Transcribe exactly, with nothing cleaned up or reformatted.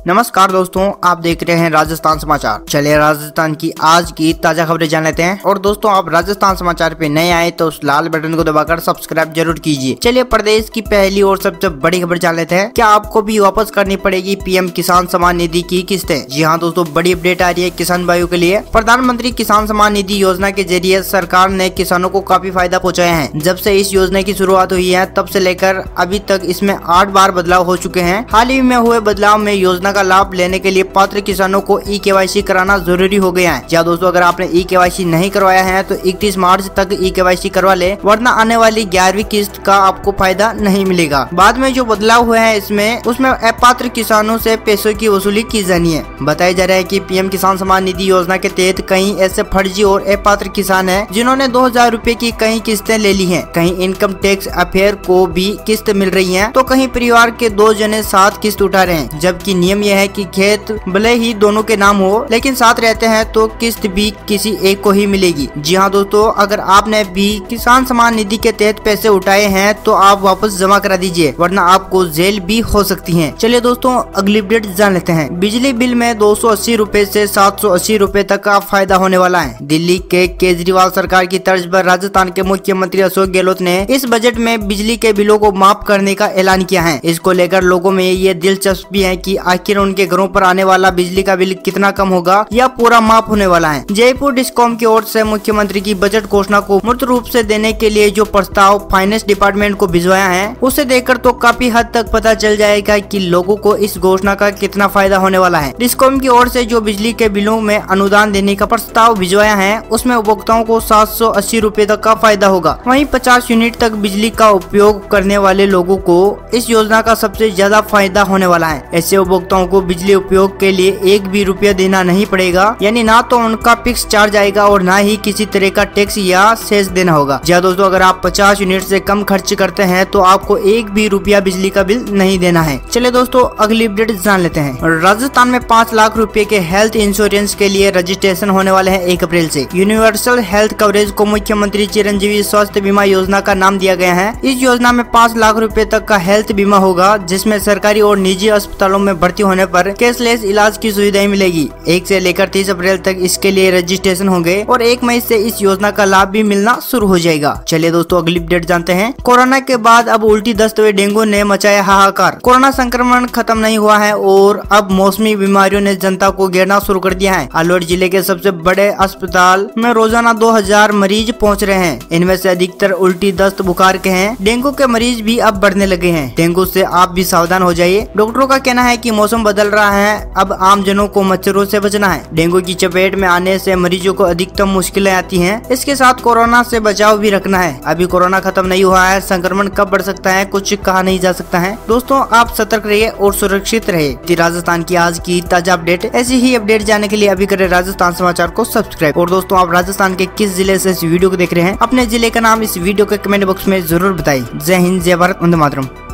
नमस्कार दोस्तों, आप देख रहे हैं राजस्थान समाचार। चलिए राजस्थान की आज की ताजा खबरें जान लेते हैं। और दोस्तों, आप राजस्थान समाचार पे नए आए तो उस लाल बटन को दबाकर सब्सक्राइब जरूर कीजिए। चलिए प्रदेश की पहली और सबसे बड़ी खबर जान लेते हैं। क्या आपको भी वापस करनी पड़ेगी पीएम किसान सम्मान निधि की किस्तें? जी हाँ दोस्तों, बड़ी अपडेट आ रही है किसान भाइयों के लिए। प्रधानमंत्री किसान सम्मान निधि योजना के जरिए सरकार ने किसानों को काफी फायदा पहुँचाया है। जब से इस योजना की शुरुआत हुई है तब से लेकर अभी तक इसमें आठ बार बदलाव हो चुके हैं। हाल ही में हुए बदलाव में योजना का लाभ लेने के लिए पात्र किसानों को ई केवाईसी कराना जरूरी हो गया है। जी दोस्तों, अगर आपने ई केवाईसी नहीं करवाया है तो इकतीस मार्च तक ई केवाईसी करवा ले, वरना आने वाली ग्यारहवीं किस्त का आपको फायदा नहीं मिलेगा। बाद में जो बदलाव हुए हैं इसमें उसमें अपात्र किसानों से पैसों की वसूली की जानी है। बताया जा रहा है कि पीएम किसान सम्मान निधि योजना के तहत कई ऐसे फर्जी और अपात्र किसान हैं जिन्होंने दो हजार रूपए की कई किस्तें ले ली हैं। कहीं इनकम टैक्स अफेयर को भी किस्त मिल रही है तो कहीं परिवार के दो जने साथ किस्त उठा रहे हैं। जबकि नियम यह है कि खेत भले ही दोनों के नाम हो लेकिन साथ रहते हैं तो किस्त भी किसी एक को ही मिलेगी। जी हाँ दोस्तों, अगर आपने भी किसान सम्मान निधि के तहत पैसे उठाए हैं तो आप वापस जमा करा दीजिए, वरना आपको जेल भी हो सकती है। चलिए दोस्तों, अगली अपडेट जान लेते हैं। बिजली बिल में दो सौ अस्सी रूपए से सात सौ अस्सी रूपए तक का फायदा होने वाला है। दिल्ली के केजरीवाल सरकार की तर्ज पर राजस्थान के मुख्यमंत्री अशोक गहलोत ने इस बजट में बिजली के बिलों को माफ करने का ऐलान किया है। इसको लेकर लोगों में ये दिलचस्पी है कि आखिर उनके घरों पर आने वाला बिजली का बिल कितना कम होगा या पूरा माफ होने वाला है। जयपुर डिस्कॉम की ओर से मुख्यमंत्री की बजट घोषणा को मूर्त रूप से देने के लिए जो प्रस्ताव फाइनेंस डिपार्टमेंट को भिजवाया है उसे देखकर तो काफी हद तक पता चल जाएगा कि लोगों को इस घोषणा का कितना फायदा होने वाला है। डिस्कॉम की ओर से जो बिजली के बिलों में अनुदान देने का प्रस्ताव भिजवाया है उसमें उपभोक्ताओं को सात सौ अस्सी रूपए तक का फायदा होगा। वहीं पचास यूनिट तक बिजली का उपयोग करने वाले लोगों को इस योजना का सबसे ज्यादा फायदा होने वाला है। ऐसे उपभोक्ताओं को बिजली उपयोग के लिए एक भी रुपया देना नहीं पड़ेगा, यानी ना तो उनका फिक्स चार्ज आएगा और ना ही किसी तरह का टैक्स या सेस देना होगा। जी दोस्तों, अगर आप पचास यूनिट से कम खर्च करते हैं तो आपको एक भी रुपया बिजली का बिल नहीं देना है। चलिए दोस्तों, अगली अपडेट जान लेते हैं। राजस्थान में पाँच लाख रुपए के हेल्थ इंश्योरेंस के लिए रजिस्ट्रेशन होने वाले हैं एक अप्रैल से। यूनिवर्सल हेल्थ कवरेज को मुख्यमंत्री चिरंजीवी स्वास्थ्य बीमा योजना का नाम दिया गया है। इस योजना में पाँच लाख रुपए तक का हेल्थ बीमा होगा, जिसमें सरकारी और निजी अस्पतालों में भर्ती होने पर कैशलेस इलाज की सुविधाएं मिलेगी। एक से लेकर तीस अप्रैल तक इसके लिए रजिस्ट्रेशन होंगे और एक मई से इस योजना का लाभ भी मिलना शुरू हो जाएगा। चलिए दोस्तों, अगली अपडेट जानते हैं। कोरोना के बाद अब उल्टी, दस्त व डेंगू ने मचाया हाहाकार। कोरोना संक्रमण खत्म नहीं हुआ है और अब मौसमी बीमारियों ने जनता को घेरना शुरू कर दिया है। अलवर जिले के सबसे बड़े अस्पताल में रोजाना दो हजार मरीज पहुँच रहे हैं। इनमें से अधिकतर उल्टी, दस्त, बुखार के हैं। डेंगू के मरीज भी अब बढ़ने लगे हैं। डेंगू से आप भी सावधान हो जाइए। डॉक्टरों का कहना है कि मौसम बदल रहा है, अब आम जनों को मच्छरों से बचना है। डेंगू की चपेट में आने से मरीजों को अधिकतम मुश्किलें आती हैं। इसके साथ कोरोना से बचाव भी रखना है। अभी कोरोना खत्म नहीं हुआ है, संक्रमण कब बढ़ सकता है कुछ कहा नहीं जा सकता है। दोस्तों, आप सतर्क रहिए और सुरक्षित रहिए। राजस्थान की आज की ताजा अपडेट, ऐसी ही अपडेट जानने के लिए अभी करें राजस्थान समाचार को सब्सक्राइब। और दोस्तों, आप राजस्थान के किस जिले से इस वीडियो को देख रहे हैं, अपने जिले का नाम इस वीडियो के कमेंट बॉक्स में जरूर बताइए। जय हिंद, जय भारत, वंदे मातरम।